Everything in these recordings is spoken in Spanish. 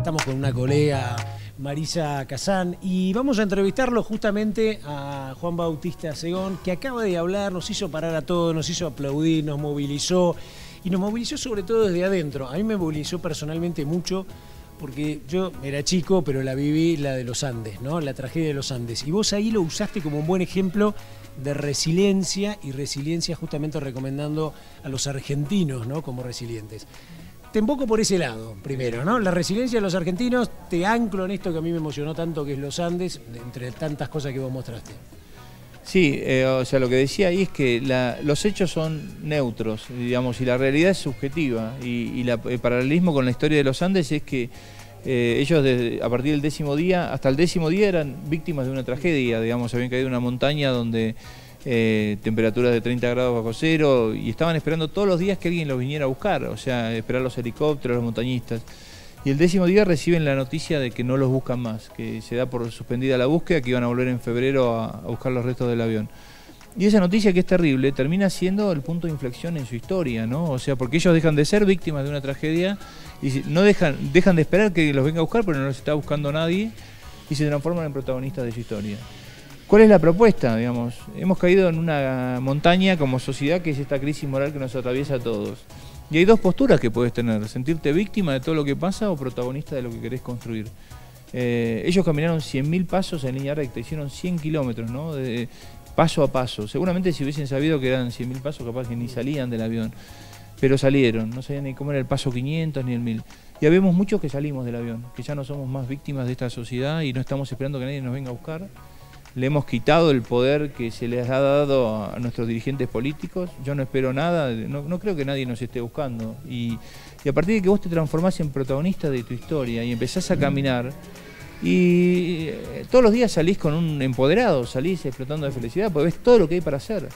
Estamos con una colega, Marisa Kazán, y vamos a entrevistarlo justamente a Juan Bautista Segón, que acaba de hablar, nos hizo parar a todos, nos hizo aplaudir, nos movilizó, y nos movilizó sobre todo desde adentro. A mí me movilizó personalmente mucho, porque yo era chico, pero la viví, la de los Andes, ¿no? La tragedia de los Andes. Y vos ahí lo usaste como un buen ejemplo de resiliencia, y resiliencia justamente recomendando a los argentinos, ¿no? Como resilientes. Te invoco por ese lado, primero, ¿no? La resiliencia de los argentinos, te anclo en esto que a mí me emocionó tanto, que es los Andes, entre tantas cosas que vos mostraste. Sí, o sea, lo que decía ahí es que los hechos son neutros, digamos, y la realidad es subjetiva. Y el paralelismo con la historia de los Andes es que ellos a partir del 10.º día, hasta el 10.º día eran víctimas de una tragedia, digamos, habían caído en una montaña donde temperaturas de 30 grados bajo cero, y estaban esperando todos los días que alguien los viniera a buscar, o sea, esperar los helicópteros, los montañistas. Y el 10.º día reciben la noticia de que no los buscan más, que se da por suspendida la búsqueda, que iban a volver en febrero a buscar los restos del avión. Y esa noticia, que es terrible, termina siendo el punto de inflexión en su historia, ¿no? O sea, porque ellos dejan de ser víctimas de una tragedia y no dejan de esperar que los venga a buscar, pero no los está buscando nadie, y se transforman en protagonistas de su historia. ¿Cuál es la propuesta? Digamos, hemos caído en una montaña como sociedad, que es esta crisis moral que nos atraviesa a todos. Y hay dos posturas que puedes tener: sentirte víctima de todo lo que pasa o protagonista de lo que querés construir. Ellos caminaron 100.000 pasos en línea recta, hicieron 100 kilómetros, ¿no? Paso a paso. Seguramente si hubiesen sabido que eran 100.000 pasos, capaz que ni salían del avión. Pero salieron, no sabían ni cómo era el paso 500 ni el 1000. Y habemos muchos que salimos del avión, que ya no somos más víctimas de esta sociedad y no estamos esperando que nadie nos venga a buscar. Le hemos quitado el poder que se les ha dado a nuestros dirigentes políticos. Yo no espero nada, no creo que nadie nos esté buscando. Y a partir de que vos te transformás en protagonista de tu historia y empezás a caminar, y todos los días salís con un empoderado, salís explotando de felicidad, porque ves todo lo que hay para hacer.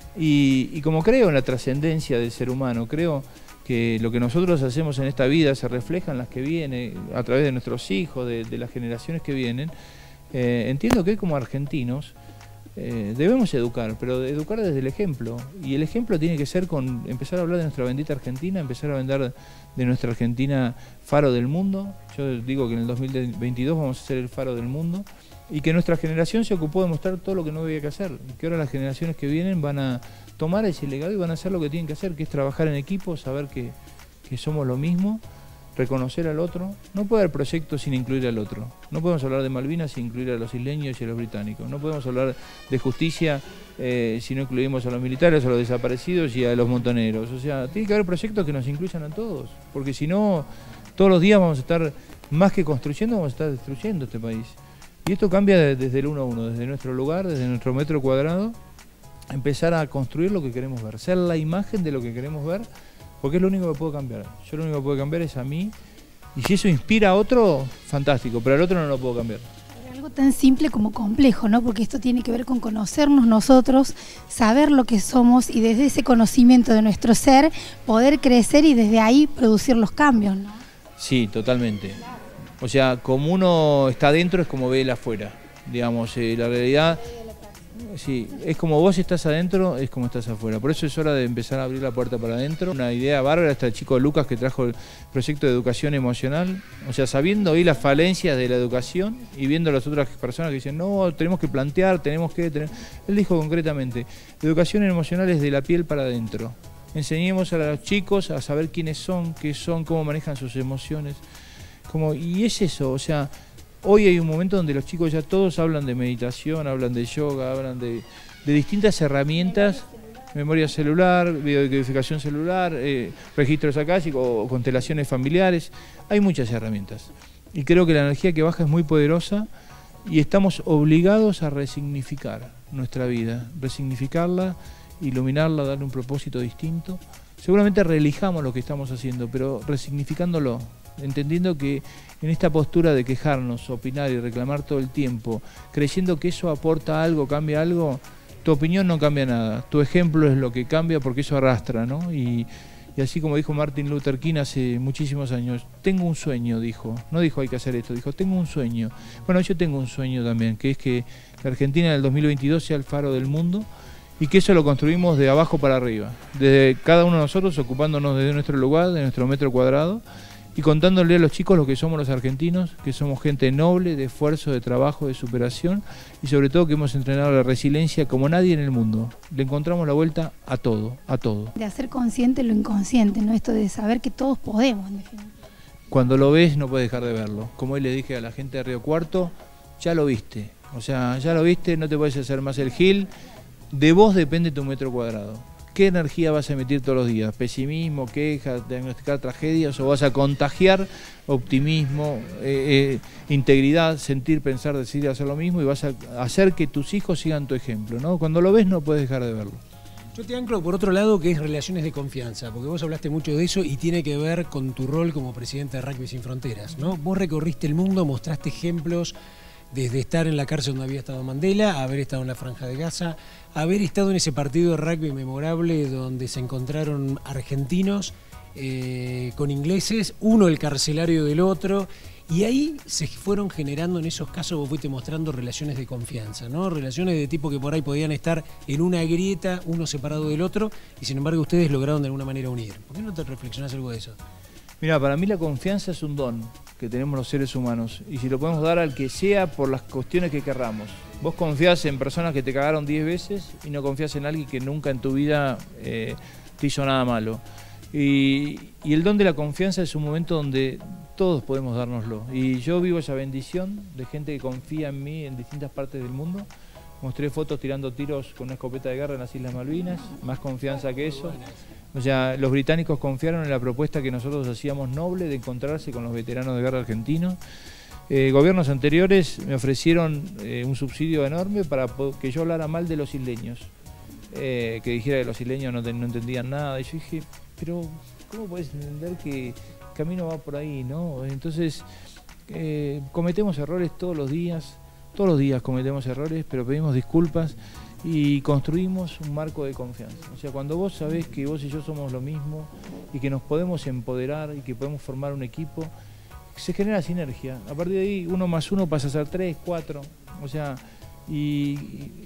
Y como creo en la trascendencia del ser humano, creo que lo que nosotros hacemos en esta vida se refleja en las que vienen, a través de nuestros hijos, de las generaciones que vienen. Entiendo que hoy, como argentinos, debemos educar, pero educar desde el ejemplo. Y el ejemplo tiene que ser con empezar a hablar de nuestra bendita Argentina, empezar a hablar de nuestra Argentina faro del mundo. Yo digo que en el 2022 vamos a ser el faro del mundo, y que nuestra generación se ocupó de mostrar todo lo que no había que hacer, y que ahora las generaciones que vienen van a tomar ese legado y van a hacer lo que tienen que hacer, que es trabajar en equipo, saber que somos lo mismo, reconocer al otro. No puede haber proyectos sin incluir al otro. No podemos hablar de Malvinas sin incluir a los isleños y a los británicos. No podemos hablar de justicia si no incluimos a los militares, a los desaparecidos y a los montoneros. O sea, tiene que haber proyectos que nos incluyan a todos, porque si no, todos los días vamos a estar, más que construyendo, vamos a estar destruyendo este país. Y esto cambia desde el 1 a 1, desde nuestro lugar, desde nuestro metro cuadrado, empezar a construir lo que queremos ver, ser la imagen de lo que queremos ver, porque es lo único que puedo cambiar. Yo lo único que puedo cambiar es a mí, y si eso inspira a otro, fantástico, pero al otro no lo puedo cambiar. Algo tan simple como complejo, ¿no? Porque esto tiene que ver con conocernos nosotros, saber lo que somos, y desde ese conocimiento de nuestro ser poder crecer y desde ahí producir los cambios, ¿no? Sí, totalmente. O sea, como uno está adentro es como ve el afuera, digamos, la realidad. Sí, es como vos estás adentro, es como estás afuera. Por eso es hora de empezar a abrir la puerta para adentro. Una idea bárbara está el chico Lucas, que trajo el proyecto de educación emocional. O sea, sabiendo hoy las falencias de la educación y viendo a las otras personas que dicen, no, tenemos que plantear, tenemos que... Él dijo concretamente, educación emocional es de la piel para adentro. Enseñemos a los chicos a saber quiénes son, qué son, cómo manejan sus emociones. Y es eso, o sea... Hoy hay un momento donde los chicos ya todos hablan de meditación, hablan de yoga, hablan de distintas herramientas, memoria celular, videocodificación celular, registros acásicos o constelaciones familiares. Hay muchas herramientas. Y creo que la energía que baja es muy poderosa, y estamos obligados a resignificar nuestra vida, resignificarla, iluminarla, darle un propósito distinto. Seguramente reelijamos lo que estamos haciendo, pero resignificándolo, entendiendo que en esta postura de quejarnos, opinar y reclamar todo el tiempo, creyendo que eso aporta algo, cambia algo, tu opinión no cambia nada, tu ejemplo es lo que cambia, porque eso arrastra, ¿no? Y así como dijo Martin Luther King hace muchísimos años, tengo un sueño, dijo, no dijo hay que hacer esto, dijo tengo un sueño. Bueno, yo tengo un sueño también, que es que la Argentina del 2022 sea el faro del mundo, y que eso lo construimos de abajo para arriba, desde cada uno de nosotros ocupándonos de nuestro lugar, de nuestro metro cuadrado, y contándole a los chicos lo que somos los argentinos, que somos gente noble, de esfuerzo, de trabajo, de superación y sobre todo que hemos entrenado la resiliencia como nadie en el mundo. Le encontramos la vuelta a todo, a todo. De hacer consciente lo inconsciente, ¿no? Esto de saber que todos podemos, en definitiva. Cuando lo ves no puedes dejar de verlo. Como hoy le dije a la gente de Río Cuarto, ya lo viste. O sea, ya lo viste, no te puedes hacer más el gil. De vos depende tu metro cuadrado. ¿Qué energía vas a emitir todos los días? ¿Pesimismo, quejas, diagnosticar tragedias? ¿O vas a contagiar optimismo, integridad, sentir, pensar, decir y hacer lo mismo? Y vas a hacer que tus hijos sigan tu ejemplo, ¿no? Cuando lo ves no puedes dejar de verlo. Yo te anclo por otro lado que es relaciones de confianza, porque vos hablaste mucho de eso y tiene que ver con tu rol como presidente de Rugby Sin Fronteras, ¿no? Vos recorriste el mundo, mostraste ejemplos desde estar en la cárcel donde había estado Mandela, haber estado en la Franja de Gaza, haber estado en ese partido de rugby memorable donde se encontraron argentinos con ingleses, uno el carcelario del otro, y ahí se fueron generando en esos casos, vos fuiste mostrando relaciones de confianza, ¿no? Relaciones de tipo que por ahí podían estar en una grieta, uno separado del otro, y sin embargo ustedes lograron de alguna manera unir. ¿Por qué no te reflexionás algo de eso? Mira, para mí la confianza es un don que tenemos los seres humanos, y si lo podemos dar al que sea por las cuestiones que querramos. Vos confías en personas que te cagaron 10 veces y no confías en alguien que nunca en tu vida te hizo nada malo. Y el don de la confianza es un momento donde todos podemos dárnoslo. Y yo vivo esa bendición de gente que confía en mí en distintas partes del mundo. Mostré fotos tirando tiros con una escopeta de guerra en las Islas Malvinas, más confianza que eso. O sea, los británicos confiaron en la propuesta que nosotros hacíamos noble de encontrarse con los veteranos de guerra argentinos. Gobiernos anteriores me ofrecieron un subsidio enorme para que yo hablara mal de los isleños. Que dijera que los isleños no entendían nada. Y yo dije, pero ¿cómo podés entender que el camino va por ahí, no? Entonces, cometemos errores todos los días cometemos errores, pero pedimos disculpas y construimos un marco de confianza. O sea, cuando vos sabés que vos y yo somos lo mismo y que nos podemos empoderar y que podemos formar un equipo, se genera sinergia. A partir de ahí, 1 más 1 pasa a ser 3, 4. O sea, y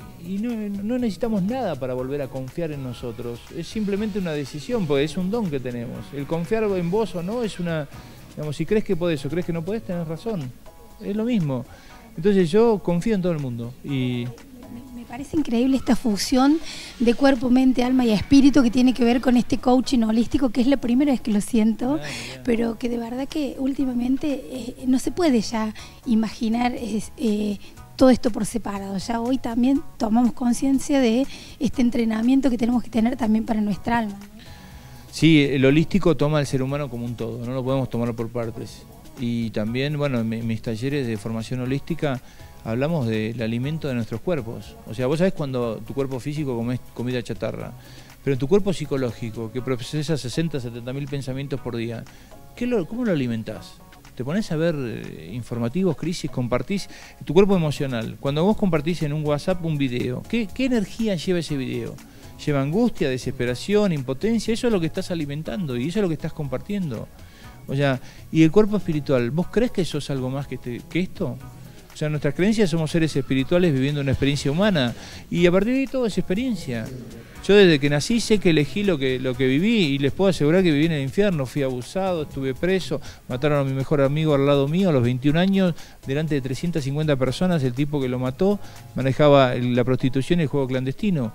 no necesitamos nada para volver a confiar en nosotros. Es simplemente una decisión, porque es un don que tenemos. El confiar en vos o no es una... Digamos, si crees que podés o crees que no podés, tenés razón. Es lo mismo. Entonces yo confío en todo el mundo. Y me parece increíble esta fusión de cuerpo, mente, alma y espíritu que tiene que ver con este coaching holístico, que es la primera vez que lo siento, pero que de verdad que últimamente no se puede ya imaginar todo esto por separado. Ya hoy también tomamos conciencia de este entrenamiento que tenemos que tener también para nuestra alma, ¿no? Sí, el holístico toma al ser humano como un todo, no lo podemos tomar por partes. Y también, bueno, en mis talleres de formación holística hablamos del alimento de nuestros cuerpos. O sea, vos sabés cuando tu cuerpo físico comes comida chatarra, pero en tu cuerpo psicológico, que procesa 60, 70 mil pensamientos por día, ¿cómo lo alimentás? Te pones a ver informativos, crisis, compartís tu cuerpo emocional. Cuando vos compartís en un WhatsApp un video, ¿qué energía lleva ese video? Lleva angustia, desesperación, impotencia. Eso es lo que estás alimentando y eso es lo que estás compartiendo. O sea, y el cuerpo espiritual, ¿vos crees que eso es algo más que esto? O sea, nuestras creencias somos seres espirituales viviendo una experiencia humana y a partir de ahí todo es experiencia. Yo desde que nací sé que elegí lo que viví y les puedo asegurar que viví en el infierno, fui abusado, estuve preso, mataron a mi mejor amigo al lado mío a los 21 años, delante de 350 personas, el tipo que lo mató manejaba la prostitución y el juego clandestino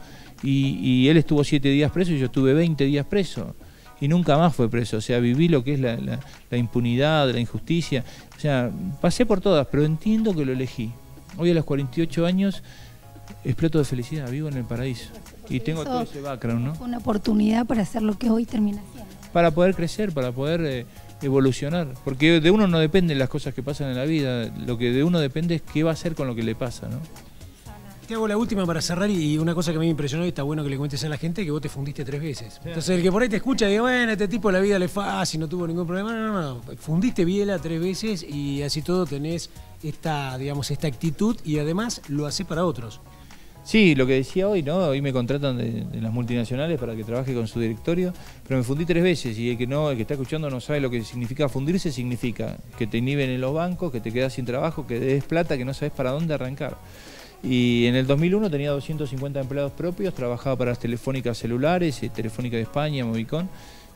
y él estuvo 7 días preso y yo estuve 20 días preso. Y nunca más fue preso, o sea, viví lo que es la impunidad, la injusticia, o sea, pasé por todas, pero entiendo que lo elegí. Hoy a los 48 años exploto de felicidad, vivo en el paraíso y tengo todo ese background, ¿no? Fue una oportunidad para hacer lo que hoy termina siendo. Para poder crecer, para poder evolucionar, porque de uno no dependen las cosas que pasan en la vida, lo que de uno depende es qué va a hacer con lo que le pasa, ¿no? Te hago la última para cerrar y una cosa que a mí me impresionó y está bueno que le cuentes a la gente que vos te fundiste 3 veces. Entonces el que por ahí te escucha y dice, bueno, este tipo la vida le fácil, no tuvo ningún problema. No. Fundiste biela 3 veces y así todo tenés esta, digamos, esta actitud y además lo hacés para otros. Sí, lo que decía hoy, ¿no? Hoy me contratan de las multinacionales para que trabaje con su directorio, pero me fundí 3 veces y el que está escuchando no sabe lo que significa fundirse, significa que te inhiben en los bancos, que te quedas sin trabajo, que des plata, que no sabes para dónde arrancar. Y en el 2001 tenía 250 empleados propios, trabajaba para las telefónicas celulares, Telefónica de España, Movicon,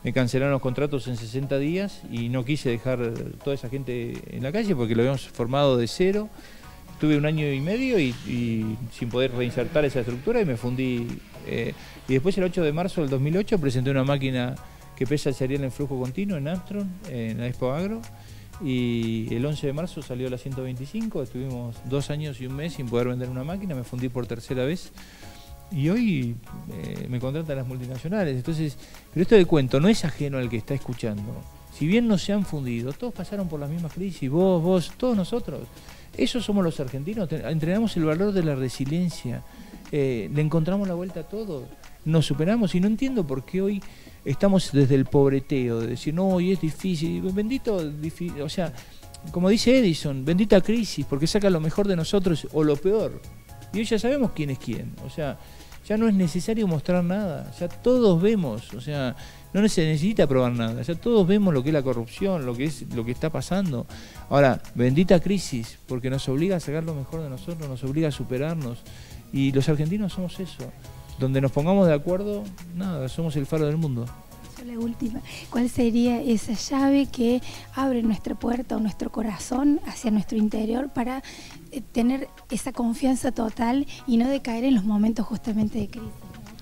me cancelaron los contratos en 60 días y no quise dejar toda esa gente en la calle porque lo habíamos formado de cero. Estuve 1 año y medio y sin poder reinsertar esa estructura y me fundí. Y después el 8 de marzo del 2008 presenté una máquina que pesa el cereal en flujo continuo en Armstrong, en la Expo Agro. Y el 11 de marzo salió la 125, estuvimos 2 años y 1 mes sin poder vender una máquina, me fundí por 3.ª vez. Y hoy me contratan las multinacionales. Entonces, pero esto de cuento no es ajeno al que está escuchando. Si bien no se han fundido, todos pasaron por las mismas crisis, vos, todos nosotros. Esos somos los argentinos, entrenamos el valor de la resiliencia, le encontramos la vuelta a todo, nos superamos y no entiendo por qué hoy estamos desde el pobreteo, de decir, no, hoy es difícil, bendito, difícil, o sea, como dice Edison, bendita crisis, porque saca lo mejor de nosotros o lo peor. Y hoy ya sabemos quién es quién, o sea, ya no es necesario mostrar nada, ya todos vemos, o sea, no se necesita probar nada, ya todos vemos lo que es la corrupción, lo que está pasando. Ahora, bendita crisis, porque nos obliga a sacar lo mejor de nosotros, nos obliga a superarnos, y los argentinos somos eso, donde nos pongamos de acuerdo, nada, somos el faro del mundo. La última, ¿cuál sería esa llave que abre nuestra puerta o nuestro corazón hacia nuestro interior para tener esa confianza total y no decaer en los momentos justamente de crisis?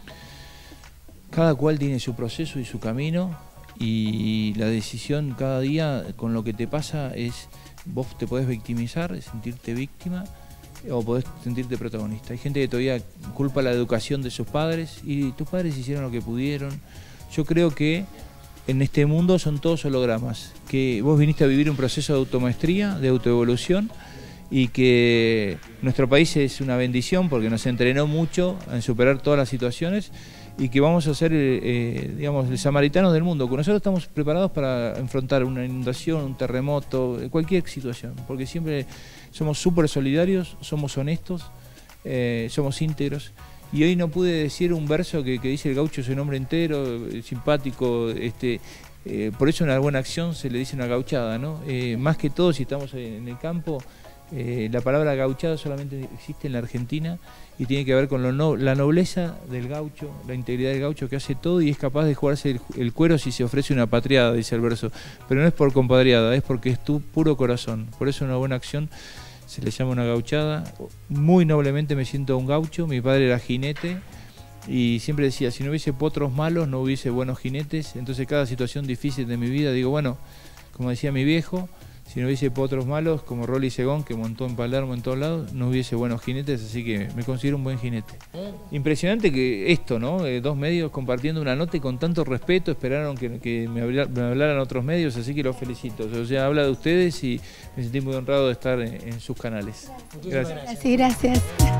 Cada cual tiene su proceso y su camino, y la decisión cada día con lo que te pasa es, vos te podés victimizar, sentirte víctima, o podés sentirte protagonista. Hay gente que todavía culpa la educación de sus padres, y tus padres hicieron lo que pudieron. Yo creo que en este mundo son todos hologramas, que vos viniste a vivir un proceso de automaestría, de autoevolución, y que nuestro país es una bendición porque nos entrenó mucho en superar todas las situaciones, y que vamos a ser, digamos, los samaritanos del mundo. Nosotros estamos preparados para enfrentar una inundación, un terremoto, cualquier situación, porque siempre somos súper solidarios, somos honestos, somos íntegros. Y hoy no pude decir un verso que dice el gaucho es un hombre entero, simpático, por eso una buena acción se le dice una gauchada, ¿no? Más que todo, si estamos en el campo, la palabra gauchada solamente existe en la Argentina y tiene que ver con la nobleza del gaucho, la integridad del gaucho que hace todo y es capaz de jugarse el cuero si se ofrece una patriada, dice el verso. Pero no es por compadreada, es porque es tu puro corazón. Por eso una buena acción se le llama una gauchada. Muy noblemente me siento un gaucho, mi padre era jinete y siempre decía, si no hubiese potros malos, no hubiese buenos jinetes. Entonces cada situación difícil de mi vida, digo, bueno, como decía mi viejo, si no hubiese potros malos, como Rolly Segón, que montó en Palermo en todos lados, no hubiese buenos jinetes, así que me considero un buen jinete. Impresionante que esto, ¿no? 2 medios compartiendo una nota y con tanto respeto, esperaron que me hablaran otros medios, así que los felicito. O sea, habla de ustedes y me sentí muy honrado de estar en sus canales. Gracias. Gracias.